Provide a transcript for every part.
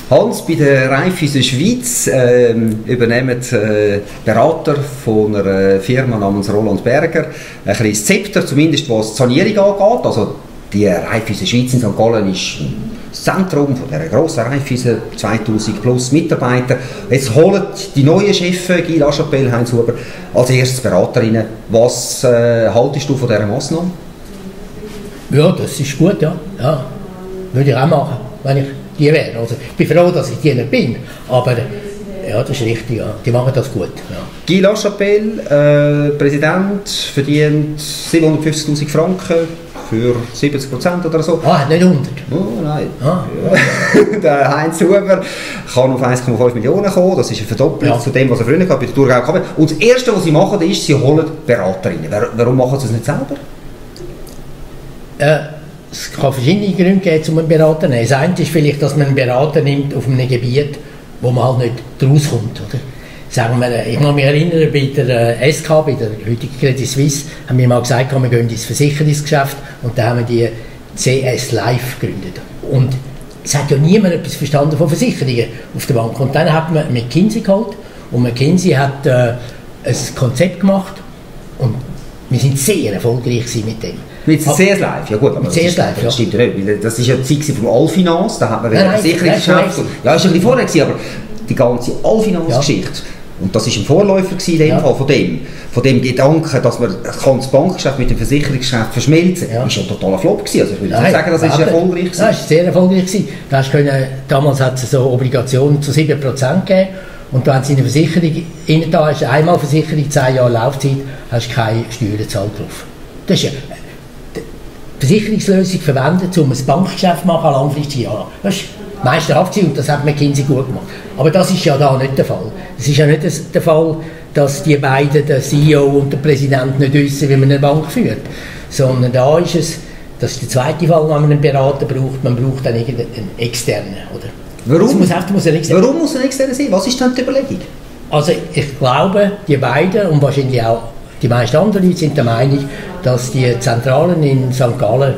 Hans, bei der Raiffeisen Schweiz übernehmen Berater von einer Firma namens Roland Berger ein bisschen das Zepter, zumindest was die Sanierung angeht. Also die Raiffeisen Schweiz in St. Gallen ist das Zentrum von dieser grossen Raiffeisen, 2000 plus Mitarbeiter. Jetzt holen die neuen Chefs, Guy Lachapelle, Heinz Huber, als erstes Beraterinnen. Was haltest du von dieser Massnahme? Ja, das ist gut, ja. Würde ich auch machen, wenn ich die wäre. Also, ich bin froh, dass ich die nicht bin, aber ja, das ist richtig, ja. Die machen das gut. Ja. Guy Lachapelle, Präsident, verdient 750'000 Franken für 70% oder so. Hat nicht 100? Oh nein. Der Heinz Huber kann auf 1,5 Millionen kommen, das ist eine Verdoppelung zu dem, was er früher bei der Thurgau hatte. Und das Erste, was sie machen, ist, sie holen Beraterinnen. Warum machen sie das nicht selber? Es kann verschiedene Gründe geben, um einen Berater zu nehmen. Das eine ist vielleicht, dass man einen Berater nimmt auf einem Gebiet, wo man halt nicht rauskommt. Oder? Sagen wir, ich kann mich erinnern, bei der SK, bei der heutigen Credit Suisse, haben wir mal gesagt, wir gehen ins Versicherungsgeschäft und da haben wir die CS Life gegründet. Und es hat ja niemand etwas verstanden von Versicherungen auf der Bank. Und dann hat man McKinsey geholt und McKinsey hat ein Konzept gemacht und wir sind sehr erfolgreich mit dem. Mit CS Life, ja gut, aber das stimmt ja nicht. Das war ja die Zeit vom Allfinanz, da hat man wieder Versicherungsgeschäft. Ja, das war ein bisschen vorher, aber die ganze Allfinanz-Geschichte. Und das war ein Vorläufer in dem Fall von dem Gedanken, dass man das Bankgeschäft mit dem Versicherungsgeschäft verschmelzen kann. Das war ja ein totaler Flop gewesen. Also ich würde nicht sagen, das ist erfolgreich gewesen. Das war sehr erfolgreich gewesen. Damals hat es so Obligationen zu 7% gegeben. Und da haben sie eine Versicherung rein, da hast du einmal Versicherung, 10 Jahre Laufzeit, hast du keine Steuern gezahlt drauf. Das ist die Versicherungslösung verwendet, um ein Bankgeschäft zu machen, langfristig Jahre. Das ist meisterhaft und das hat McKinsey gut gemacht. Aber das ist ja da nicht der Fall. Es ist ja nicht der Fall, dass die beiden, der CEO und der Präsident, nicht wissen, wie man eine Bank führt. Sondern da ist es, das ist der zweite Fall, wenn man einen Berater braucht, man braucht dann irgendeinen externen, oder? Warum muss ein externer sein? Was ist denn die Überlegung? Also ich glaube, die beiden und wahrscheinlich auch die meisten anderen Leute sind der Meinung, dass die Zentralen in St. Gallen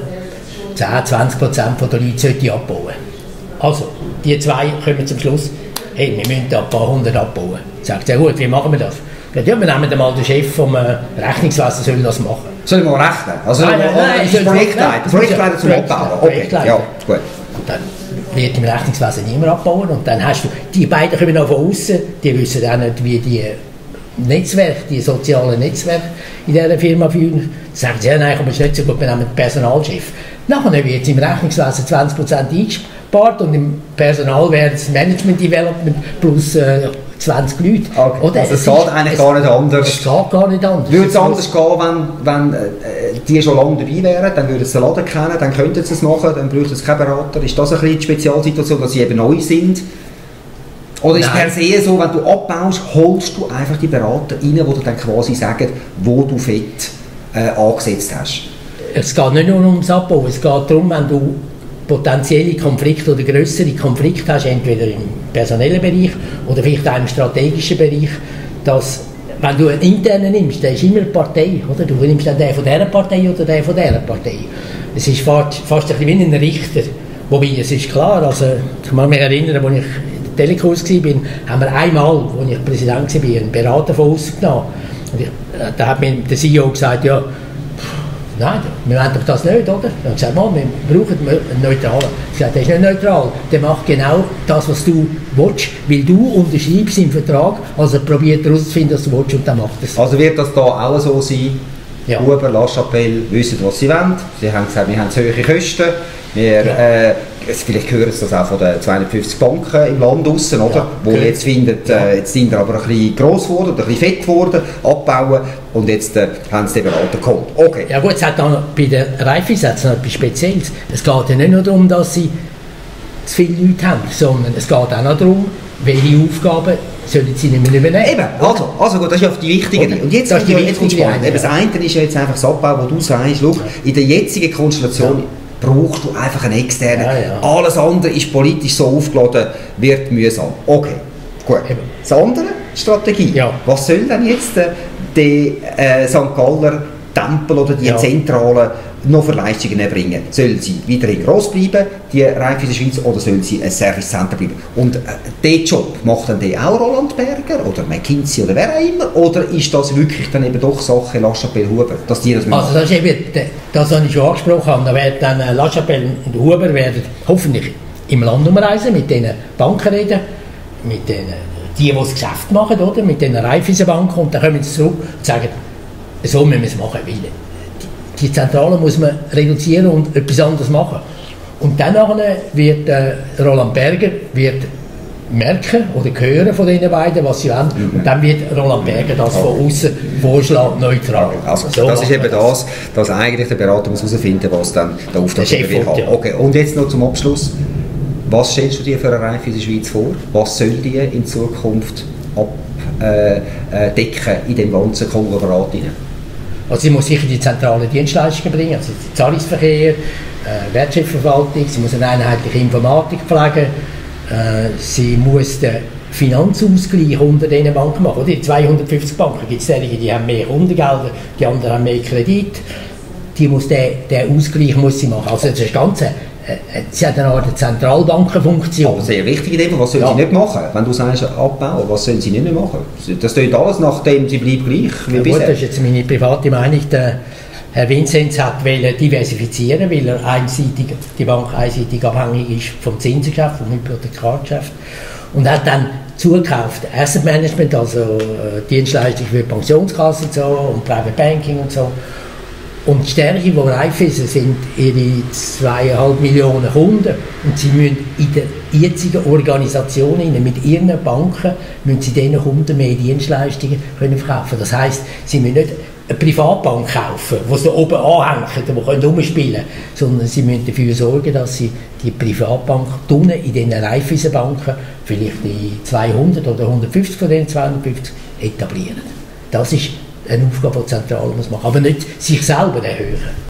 10-20% der Leute abbauen sollten. Also, die zwei kommen zum Schluss, hey, wir müssen da ein paar hundert abbauen. Sagt, ja gut, wie machen wir das? Ja, wir nehmen mal den Chef vom Rechnungswesen, soll das machen. Soll ich mal rechnen? Also, Projektleiter zum Abbauen? Okay, ja, gut. Und dann wird im Rechnungswesen niemand abbauen und dann hast du, die beiden kommen auch von außen, die wissen auch nicht, wie die Netzwerke, die sozialen Netzwerke in dieser Firma führen. Sagen sie, ja, nein, aber es ist nicht so gut, wir nehmen den Personalchef. Nachher wird jetzt im Rechnungswesen 20% eingespart und im Personal wäre das Management Development plus 20 Leute. Okay. Oder also es geht eigentlich gar nicht anders. Es geht gar nicht anders. Würde es anders gehen, wenn die schon lange dabei wären, dann würden sie den Laden kennen, dann könnten sie es machen, dann bräuchten sie keinen Berater. Ist das ein bisschen die Spezialsituation, dass sie eben neu sind? Oder ist es per se so, wenn du abbaust, holst du einfach die Berater rein, die dir dann quasi sagen, wo du Fett angesetzt hast? Es geht nicht nur ums Abbau, es geht darum, wenn du potenzielle Konflikte oder grössere Konflikte hast, entweder im personellen Bereich oder vielleicht auch im strategischen Bereich, dass, wenn du einen internen nimmst, der ist immer eine Partei, oder? Du nimmst dann den von dieser Partei oder den von dieser Partei. Es ist fast ein bisschen wie ein Richter, wobei es ist klar, also ich kann mich erinnern, als ich in der Telekurs war, haben wir einmal, als ich Präsident war, einen Berater von außen genommen. Und da hat mir der CEO gesagt, ja, nein, wir wollen doch das nicht, oder? Und ich sagte, wir brauchen einen Neutralen. Ich sagte, der ist nicht neutral, der macht genau das, was du willst, weil du unterschreibst im Vertrag, also probiert herauszufinden, was du willst und dann macht es. Also wird das da auch so sein? Ja. Huber, Lachapelle wissen, was sie wollen. Sie haben gesagt, wir haben zu hohe Kosten. Vielleicht hören Sie das auch von den 250 Banken im Land draussen, oder? Ja, wo jetzt findet, jetzt sind wir aber ein bisschen gross geworden, ein bisschen fett geworden, abbauen und jetzt haben sie den Berater geholt. Okay. Ja gut, es hat dann bei der Raiffeisen noch etwas Spezielles. Es geht ja nicht nur darum, dass sie zu viele Leute haben, sondern es geht auch noch darum, welche Aufgaben sollen sie nicht mehr übernehmen. Eben, also gut, das ist ja die wichtige. Und jetzt ist die spannend. Das eine ist ja jetzt einfach das Abbau, wo du sagst, schau, in der jetzigen Konstellation brauchst du einfach einen externen. Ja. Alles andere ist politisch so aufgeladen, wird mühsam. Okay, gut. Das andere, Strategie. Ja. Was soll denn jetzt der St. Galler Tempel oder die Zentrale noch für Leistungen erbringen? Soll sie weiterhin gross bleiben, die Raiffeisen Schweiz, oder soll sie ein Service Center bleiben? Und diesen Job macht dann auch Roland Berger oder McKinsey oder wer auch immer? Oder ist das wirklich dann eben doch Sache La Chapelle-Huber, dass die das machen? Also das ist eben das, was ich schon angesprochen habe. Da werden dann La Chapelle und Huber werden hoffentlich im Land umreisen, mit den Banken reden, mit den die das Geschäft machen, oder? Mit den Raiffeisenbanken, und dann kommen sie zurück und sagen, so müssen wir es machen, weil die Zentrale muss man reduzieren und etwas anderes machen. Und dann wird Roland Berger merken oder hören von den beiden, was sie wollen, und dann wird Roland Berger das von außen vorschlagen, neutral. Also, so das ist eben das, dass eigentlich der Berater muss herausfinden, was dann der Auftraggeber will haben. Okay. Und jetzt noch zum Abschluss. Was stellst du dir für eine Raiffeisen Schweiz vor? Was soll die in Zukunft abdecken in dem ganzen Konglomerat? Also sie muss sicher die zentralen Dienstleistungen bringen, also Zahlungsverkehr, Wertschöpfungsverwaltung, sie muss eine einheitliche Informatik pflegen, sie muss den Finanzausgleich unter diesen Banken machen. Oder? Die 250 Banken gibt es solche, die haben mehr Kundengelder, die anderen haben mehr Kredit. Den Ausgleich muss sie machen. Also das ist ganz sie hat eine Art Zentralbankenfunktion. Aber sehr wichtig in dem, was soll sie nicht machen? Wenn du sagst abbauen, was sollen sie nicht mehr machen? Das tut alles, nachdem sie bleibt gleich wie bisher. Das ist jetzt meine private Meinung. Der Herr Vinzenz hat diversifizieren, weil die Bank einseitig abhängig ist vom Zinsengeschäft, vom Hypothekargeschäft. Und hat dann zugekauft Asset Management, also Dienstleistungen für Pensionskassen und so, und Private Banking und so. Und die Stärke von Raiffeisen sind ihre 2,5 Millionen Kunden, und sie müssen in der jetzigen Organisation mit ihren Banken müssen sie diesen Kunden mehr Dienstleistungen können verkaufen. Das heisst, sie müssen nicht eine Privatbank kaufen, die sie da oben anhängen, die rumspielen können, sondern sie müssen dafür sorgen, dass sie die Privatbank unten in den Raiffeisenbanken, vielleicht die 200 oder 150 von den 250, etablieren. Das ist eine Aufgabe, die zentral muss machen, aber nicht sich selber erhöhen.